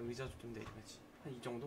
의자 좀 내려야지. 한 이 정도?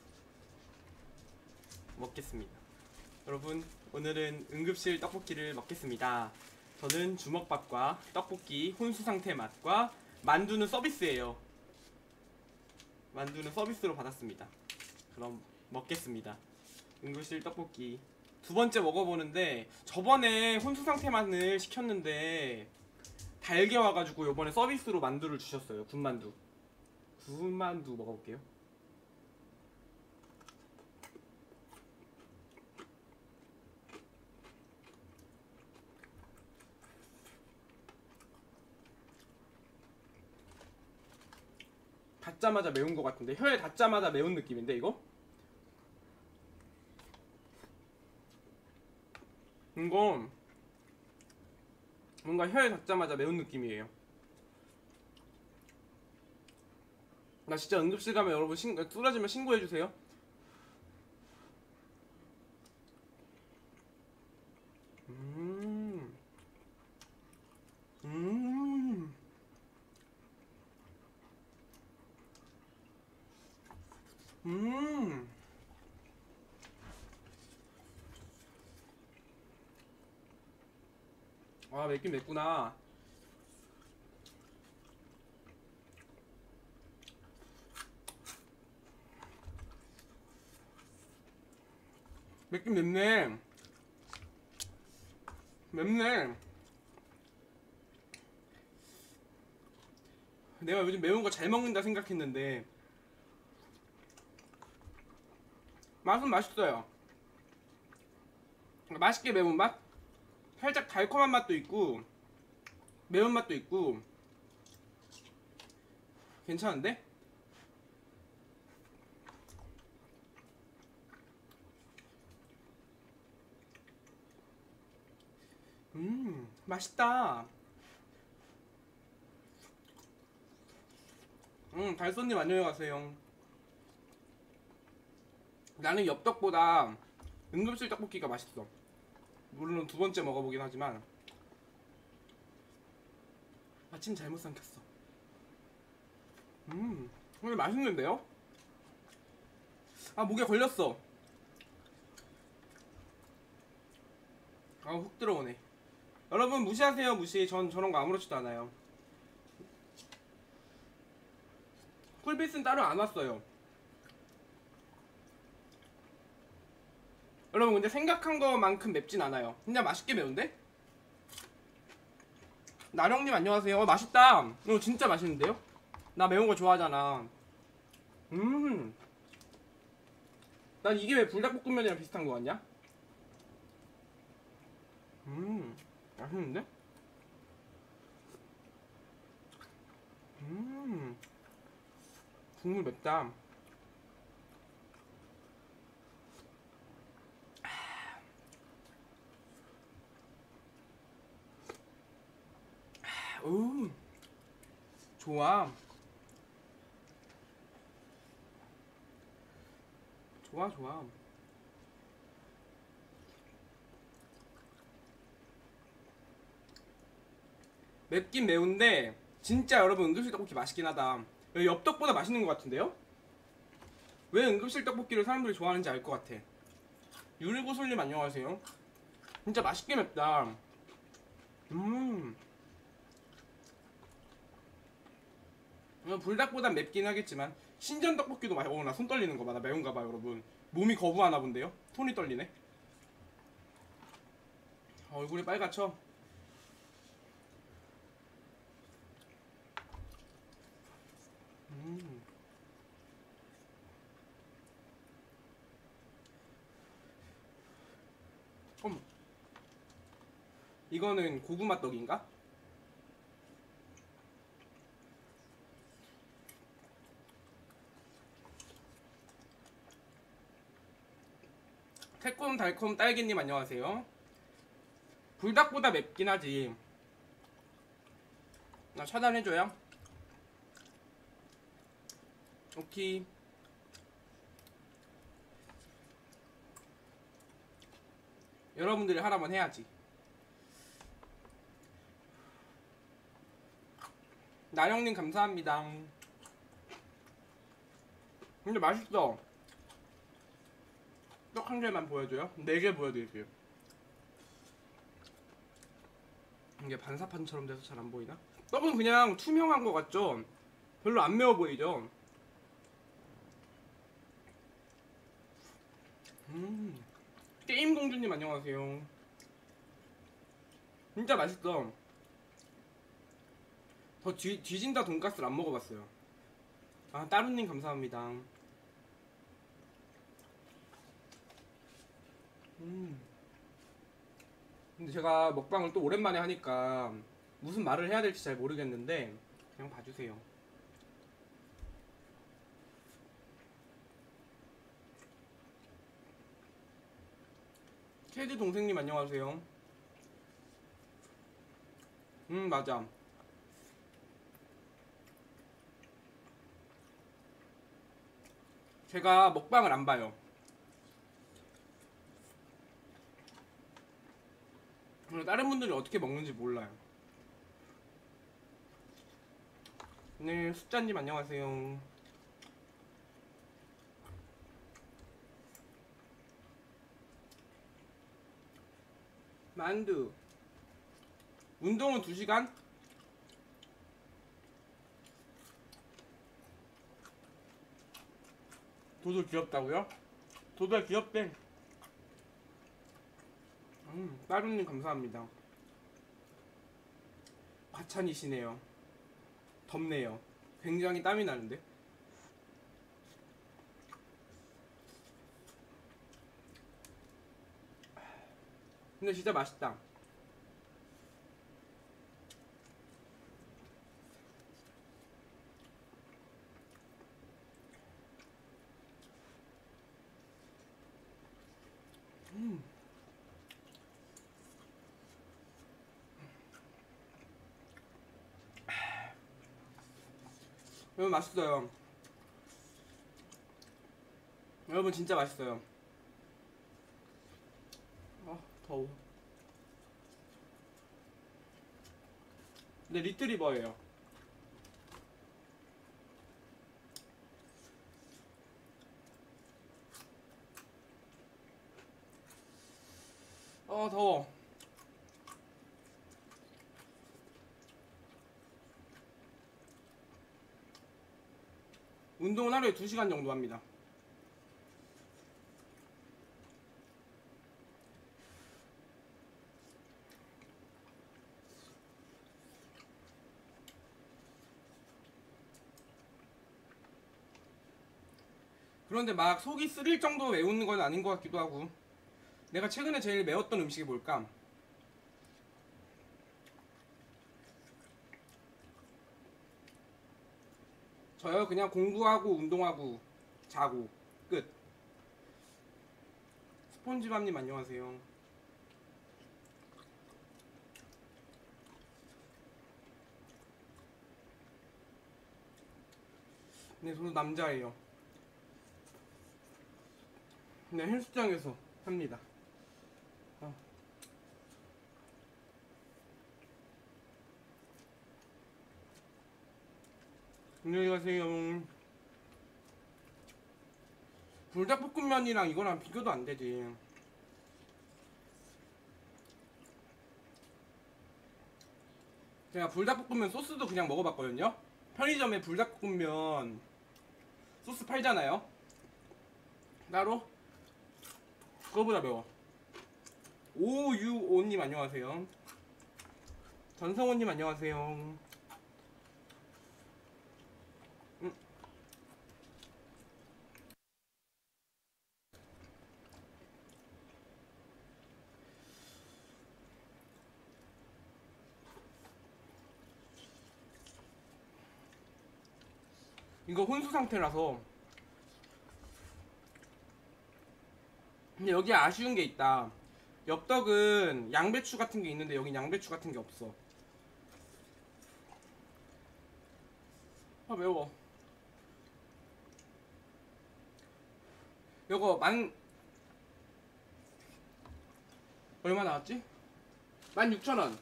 먹겠습니다. 여러분, 오늘은 응급실 떡볶이를 먹겠습니다. 저는 주먹밥과 떡볶이 혼수 상태 맛과 만두는 서비스예요. 만두는 서비스로 받았습니다. 그럼 먹겠습니다. 응급실 떡볶이 두 번째 먹어보는데, 저번에 혼수 상태 맛을 시켰는데 달게 와가지고 요번에 서비스로 만두를 주셨어요. 군만두. 군만두 먹어볼게요. 닿자마자 매운 것 같은데, 혀에 닿자마자 매운 느낌인데 이거? 이거 뭔가 혀에 닿자마자 매운 느낌이에요. 나 진짜 응급실 가면 여러분 뚫어지면 신고해주세요. 음. 음. 음. 아, 맵긴 맵구나. 맵긴 맵네. 맵네. 내가 요즘 매운 거 잘 먹는다 생각했는데 맛은 맛있어요. 맛있게 매운 맛? 살짝 달콤한 맛도 있고 매운 맛도 있고 괜찮은데? 맛있다. 달쏘님 안녕히 가세요. 나는 엽떡보다 응급실 떡볶이가 맛있어. 물론 두 번째 먹어보긴 하지만. 아침 잘못 삼켰어. 오늘 맛있는데요? 아, 목에 걸렸어. 아, 훅 들어오네. 여러분 무시하세요. 무시. 전 저런 거 아무렇지도 않아요. 쿨빛은 따로 안 왔어요. 여러분 근데 생각한 것만큼 맵진 않아요. 그냥 맛있게 매운데? 나령님 안녕하세요. 맛있다. 이거 진짜 맛있는데요? 나 매운 거 좋아하잖아. 난 이게 왜 불닭볶음면이랑 비슷한 거 같냐? 맛있는데? 국물 맵다. 오, 좋아. 좋아, 좋아. 맵긴 매운데 진짜 여러분 응급실 떡볶이 맛있긴 하다. 엽떡보다 맛있는 것 같은데요? 왜 응급실 떡볶이를 사람들이 좋아하는지 알 것 같아. 유리구슬님 안녕하세요. 진짜 맛있게 맵다. 불닭보단 맵긴 하겠지만 신전 떡볶이도 맛있어. 나 손 떨리는 거 봐. 나 매운가 봐 여러분. 몸이 거부하나 본데요? 손이 떨리네. 얼굴이 빨갛죠? 이거는 고구마 떡인가? 새콤달콤 딸기님 안녕하세요. 불닭보다 맵긴 하지. 나 차단해줘요. 오케이. 여러분들이 하라면 해야지. 나영님 감사합니다. 근데 맛있어. 떡 한 개만 보여줘요? 4개 보여드릴게요. 이게 반사판처럼 돼서 잘 안 보이나? 떡은 그냥 투명한 거 같죠? 별로 안 매워 보이죠? 게임공주님 안녕하세요. 진짜 맛있어. 더 뒤진다 돈가스를 안 먹어봤어요. 아, 따루님 감사합니다. 근데 제가 먹방을 또 오랜만에 하니까 무슨 말을 해야 될지 잘 모르겠는데 그냥 봐주세요. 캐드 동생님 안녕하세요. 맞아. 제가 먹방을 안 봐요. 다른 분들이 어떻게 먹는지 몰라요. 네, 숫자님 안녕하세요. 만두. 운동은 2시간? 도도 귀엽다고요? 도도 귀엽대. 따루님 감사합니다. 과찬이시네요. 덥네요. 굉장히 땀이 나는데. 근데 진짜 맛있다. 여러분 맛있어요. 여러분 진짜 맛있어요. 더워. 근데 리트리버예요. 더워. 운동은 하루에 2시간 정도 합니다. 그런데 막 속이 쓰릴 정도 매운 건 아닌 것 같기도 하고. 내가 최근에 제일 매웠던 음식이 뭘까? 저요? 그냥 공부하고 운동하고 자고 끝. 스폰지밥님 안녕하세요. 네, 저는 남자예요. 네, 헬스장에서 합니다. 안녕히 가세요. 불닭볶음면이랑 이거랑 비교도 안 되지. 제가 불닭볶음면 소스도 그냥 먹어봤거든요. 편의점에 불닭볶음면 소스 팔잖아요. 따로 그거보다 매워. 오유오님 안녕하세요. 전성호님 안녕하세요. 이거 혼수 상태라서. 근데 여기 아쉬운 게 있다. 엽떡은 양배추 같은 게 있는데 여긴 양배추 같은 게 없어. 매워. 요거 얼마 나왔지? 16,000원.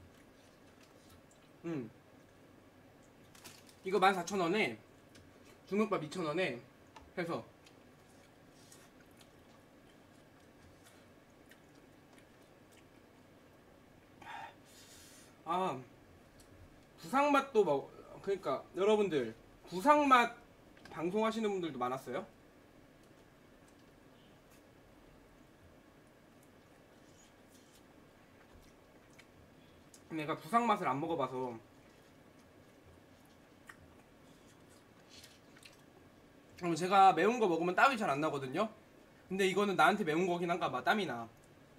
이거 14,000원에 중국밥 2,000원에 해서 아 부상맛도 그러니까 여러분들 부상맛 방송하시는 분들도 많았어요? 내가 부상맛을 안 먹어봐서. 제가 매운 거 먹으면 땀이 잘 안 나거든요. 근데 이거는 나한테 매운 거긴 한가 봐. 땀이 나.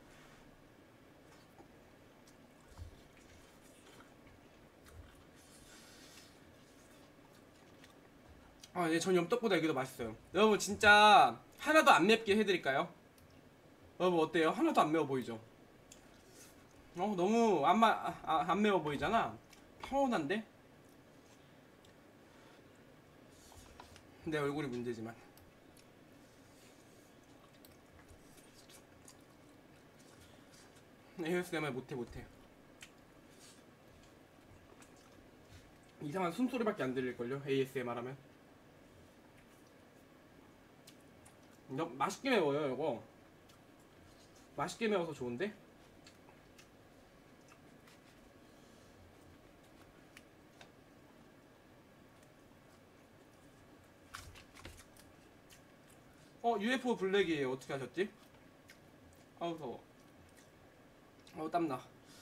네, 전 엽떡보다 이게 더 맛있어요. 여러분 진짜 하나도 안 맵게 해드릴까요? 여러분 어때요? 하나도 안 매워 보이죠? 너무 안 매워 보이잖아. 평온한데? 내 얼굴이 문제지만. ASMR 못해. 이상한 숨소리밖에 안 들릴걸요? ASMR 하면. 맛있게 매워요 이거. 맛있게 매워서 좋은데? UFO 블랙이에요. 어떻게 하셨지? 아우 더워. 땀나.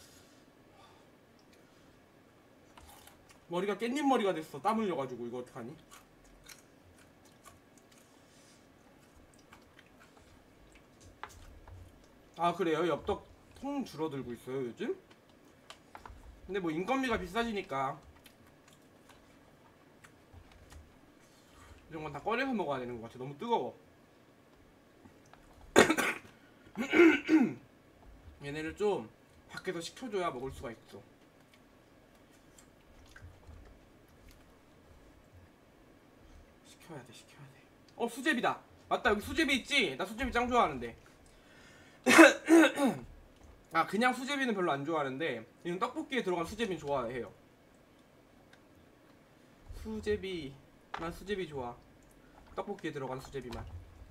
머리가 깻잎 머리가 됐어. 땀 흘려가지고 이거 어떡하니? 그래요? 엽떡 통 줄어들고 있어요 요즘? 근데 뭐 인건비가 비싸지니까 이런 건 다 꺼내서 먹어야 되는 것 같아. 너무 뜨거워. 얘네를 좀 밖에서 식혀줘야 먹을 수가 있어. 식혀야 돼. 수제비다. 맞다, 여기 수제비 있지? 나 수제비 짱 좋아하는데. 그냥 수제비는 별로 안 좋아하는데 이건 떡볶이에 들어간 수제비는 좋아해요. 수제비, 난 수제비 좋아. 떡볶이에 들어간 수제비만.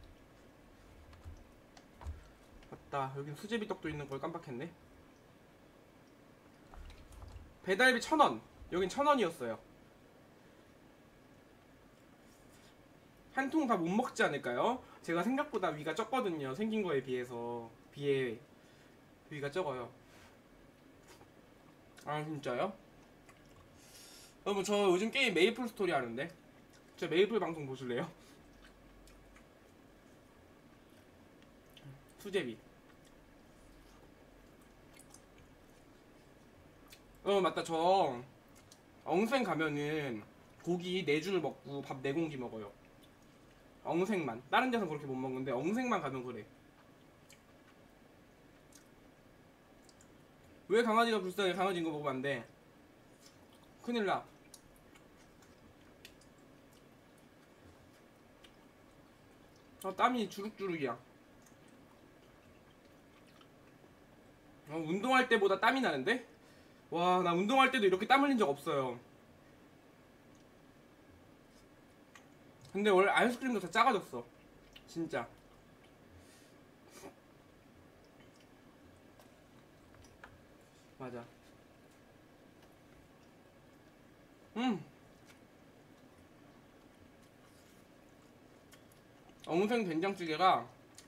맞다, 여긴 수제비 떡도 있는 걸 깜빡했네. 배달비 1,000원. 여긴 1,000원이었어요. 한 통 다 못 먹지 않을까요? 제가 생각보다 위가 적거든요. 생긴 거에 비해서 위가 적어요. 진짜요? 여러분 저 요즘 게임 메이플 스토리 하는데 저 메이플 방송 보실래요? 수제비. 맞다, 저 엉생 가면은 고기 4줄 먹고 밥 4공기 먹어요. 엉생만. 다른 데서 그렇게 못 먹는데 엉생만 가면 그래. 왜 강아지가 불쌍해? 강아지인 거 먹으면 안 돼. 큰일 나. 땀이 주룩주룩이야. 운동할 때보다 땀이 나는데? 와, 나 운동할 때도 이렇게 땀 흘린 적 없어요. 근데 원래 아이스크림도 다 작아졌어. 진짜. 맞아. 엉생 된장찌개가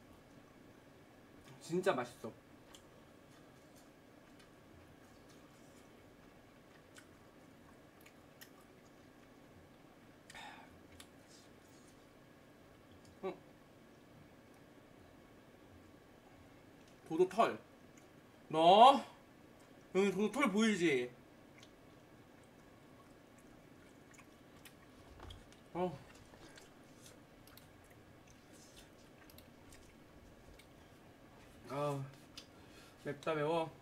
진짜 맛있어. 도도털. 너 여기 도도털 보이지? 맵다 매워.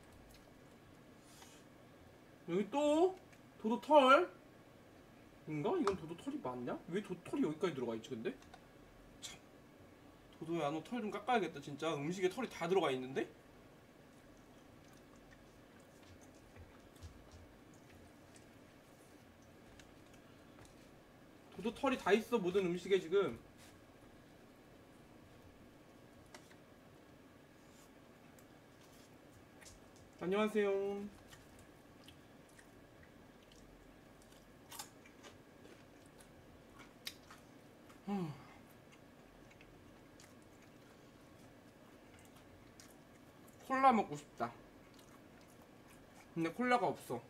여기 또 도도털 인가? 이건 도도털이 맞냐? 왜 도도털이 여기까지 들어가 있지 근데? 참, 도도야 너 털 좀 깎아야겠다. 진짜 음식에 털이 다 들어가 있는데? 도도 털이 다 있어 모든 음식에 지금. 안녕하세요. 콜라 먹고 싶다. 근데 콜라가 없어.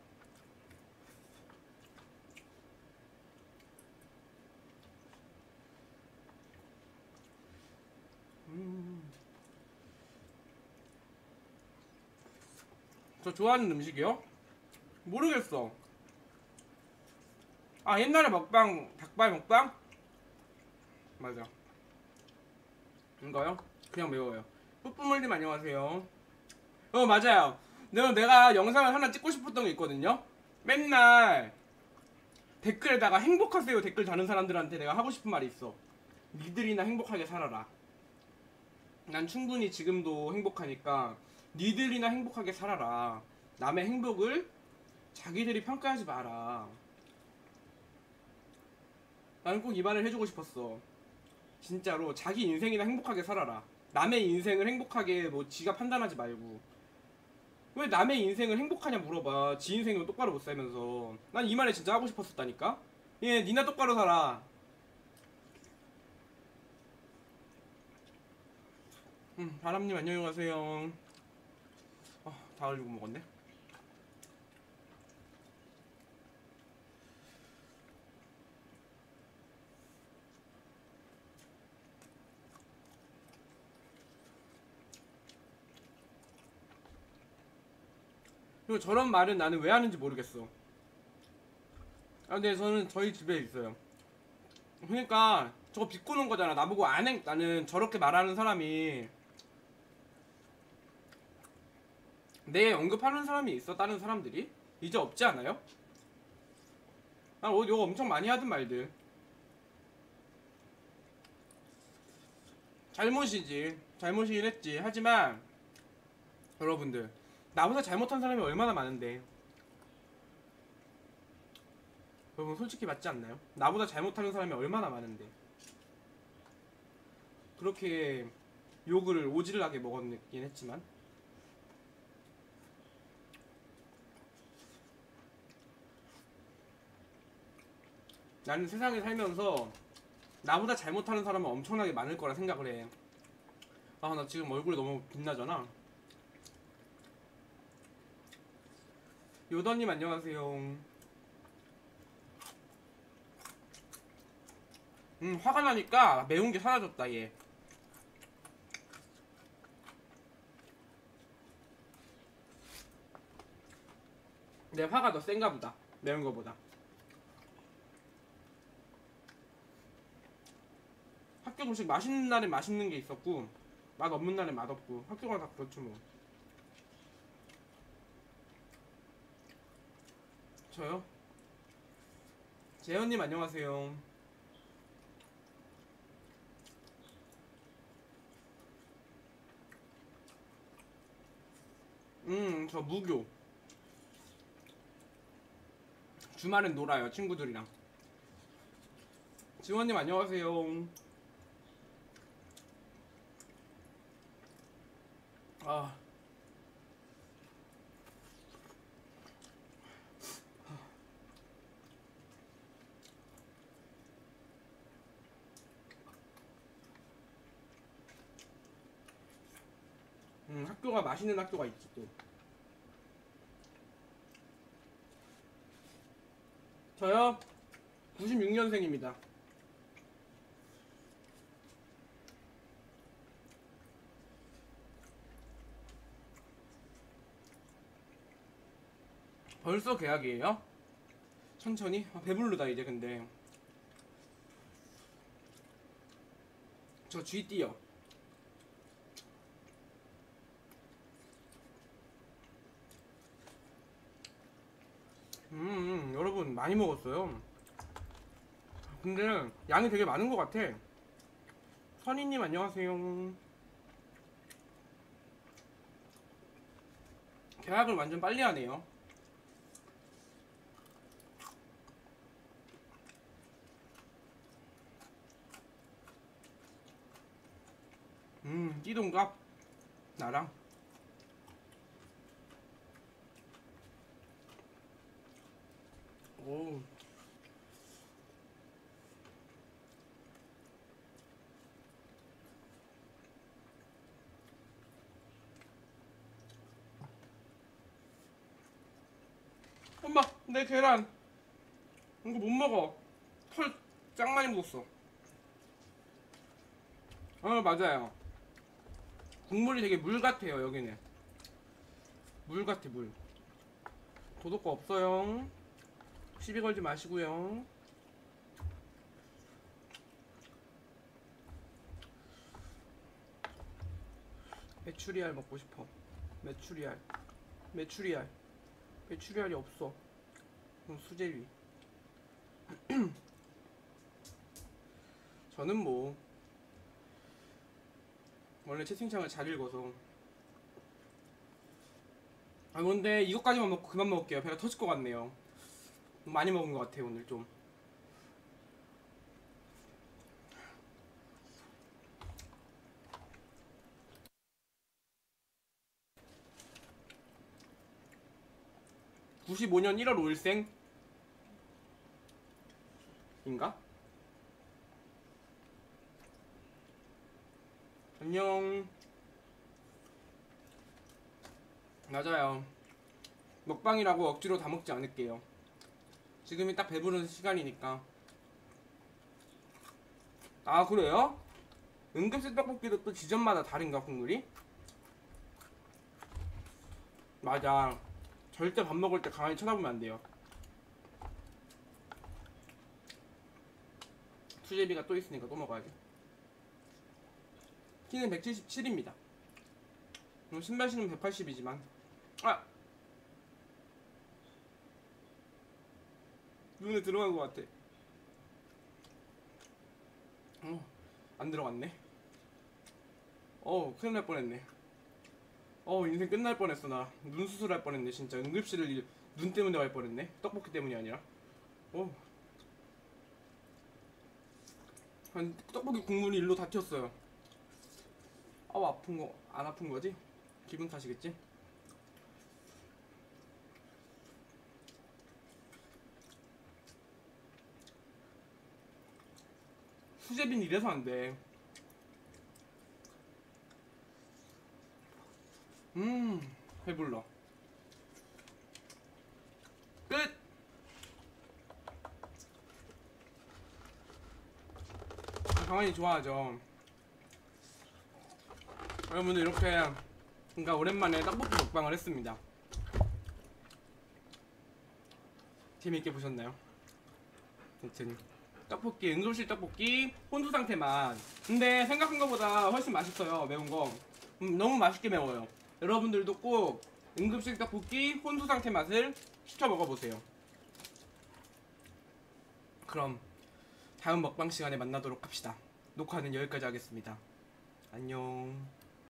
저 좋아하는 음식이요? 모르겠어. 아, 옛날에 먹방, 닭발 먹방? 맞아. 이거요? 그냥 매워요. 뿌뿌물님 안녕하세요. 맞아요. 내가 영상을 하나 찍고 싶었던 게 있거든요. 맨날 댓글에다가 행복하세요 댓글 다는 사람들한테 내가 하고 싶은 말이 있어. 니들이나 행복하게 살아라. 난 충분히 지금도 행복하니까 니들이나 행복하게 살아라. 남의 행복을 자기들이 평가하지 마라. 나는 꼭 이 말을 해주고 싶었어. 진짜로 자기 인생이나 행복하게 살아라. 남의 인생을 행복하게 뭐 지가 판단하지 말고. 왜 남의 인생을 행복하냐 물어봐. 지 인생을 똑바로 못 살면서. 난 이 말을 진짜 하고 싶었었다니까. 예, 니나 똑바로 살아. 바람님 안녕히 가세요. 다 흘리고 먹었네. 그리고 저런 말은 나는 왜 하는지 모르겠어. 근데 저희 집에 있어요. 그러니까 저거 비꼬는 거잖아. 나보고 나는 저렇게 말하는 사람이 내 언급하는 사람이 있어. 다른 사람들이 이제 없지 않아요? 난 이거 엄청 많이 하던 말들. 잘못이긴 했지. 하지만 여러분들, 나보다 잘못한 사람이 얼마나 많은데. 여러분 솔직히 맞지 않나요? 나보다 잘못하는 사람이 얼마나 많은데 그렇게 욕을 오질나게 먹었긴 했지만. 나는 세상에 살면서 나보다 잘못하는 사람은 엄청나게 많을 거라 생각을 해. 나 지금 얼굴이 너무 빛나잖아. 요더님 안녕하세요. 화가 나니까 매운 게 사라졌다 얘. 내 화가 더 센가 보다. 매운 거보다. 학교 음식 맛있는 날에 맛있는 게 있었고 맛 없는 날에 맛 없고 학교가 다 그렇죠 뭐. 저요? 재현님 안녕하세요. 저 무교. 주말엔 놀아요 친구들이랑. 지원님 안녕하세요. 학교가 맛있는 학교가 있지 또. 저요? 96년생입니다. 벌써 계약이에요? 천천히? 배부르다 이제. 근데 저 GD요. 여러분 많이 먹었어요. 근데 양이 되게 많은 것 같아. 선희님 안녕하세요. 계약을 완전 빨리 하네요. 띠동갑 나랑 오. 엄마, 내 계란 이거 못 먹어. 털 짱 많이 묻었어. 맞아요. 국물이 되게 물 같아요. 여기는 물 같아, 물. 도덕거 없어요. 시비 걸지 마시고요. 메추리알 먹고 싶어. 메추리알. 메추리알이 없어. 수제비. 저는 뭐 원래 채팅창을 잘 읽어서. 근데 이것까지만 먹고 그만 먹을게요. 배가 터질 것 같네요. 많이 먹은 것 같아요 오늘 좀. (95년 1월 5일생) 인가? 안녕. 맞아요. 먹방이라고 억지로 다 먹지 않을게요. 지금이 딱 배부른 시간이니까. 아, 그래요? 응급실 떡볶이도 또 지점마다 다른가, 국물이? 맞아. 절대 밥 먹을 때 가만히 쳐다보면 안 돼요. 수제비가 또 있으니까 또 먹어야지. 키는 177입니다. 신발 신으면 180이지만. 아! 눈에 들어간 것 같아. 안 들어갔네. 큰일 날 뻔했네. 인생 끝날 뻔했어. 나 눈 수술할 뻔했네. 진짜 응급실을 눈 때문에 갈 뻔했네. 떡볶이 때문이 아니라. 떡볶이 국물이 일로 다 튀었어요. 아픈 거 안 아픈 거지? 기분 탓이겠지? 수제비는 이래서 안 돼. 배불러. 끝! 강환이 좋아하죠. 여러분들 이렇게 그러니까 오랜만에 떡볶이 먹방을 했습니다. 재미있게 보셨나요? 아무튼 떡볶이, 응급실 떡볶이 혼수 상태 맛. 근데 생각한 것보다 훨씬 맛있어요. 매운 거. 너무 맛있게 매워요. 여러분들도 꼭 응급실 떡볶이 혼수 상태 맛을 시켜 먹어보세요. 그럼 다음 먹방 시간에 만나도록 합시다. 녹화는 여기까지 하겠습니다. 안녕.